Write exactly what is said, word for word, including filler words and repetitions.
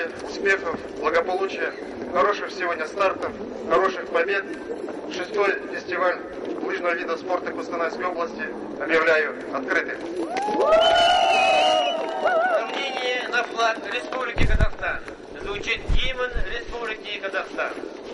здоровья, успехов, благополучия, хороших сегодня стартов, хороших побед. Шестой фестиваль лыжного вида спорта Костанайской области объявляю открытым. Сравнение на флаг Республики Казахстан. Звучит гимн Республики Казахстан.